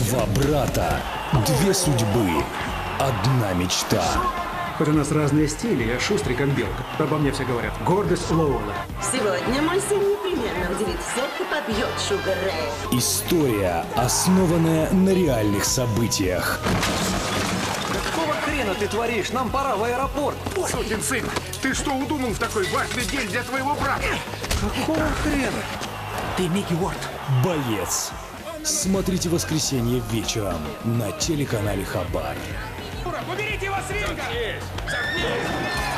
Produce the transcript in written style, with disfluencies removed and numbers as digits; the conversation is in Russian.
Два брата, две судьбы, одна мечта. Хоть у нас разные стили, я шустрый как белка. Обо мне все говорят. Гордость Лоуэлла. Сегодня мой сын непременно удивит всех и побьет Шугар Рэя. История, основанная на реальных событиях. Какого хрена ты творишь? Нам пора в аэропорт. Сукин сын, ты что удумал в такой важный день для твоего брата? Какого хрена? Ты Микки Уорд. Боец. Смотрите в воскресенье вечером на телеканале Хабар. Уберите его с ринга! Заткнись!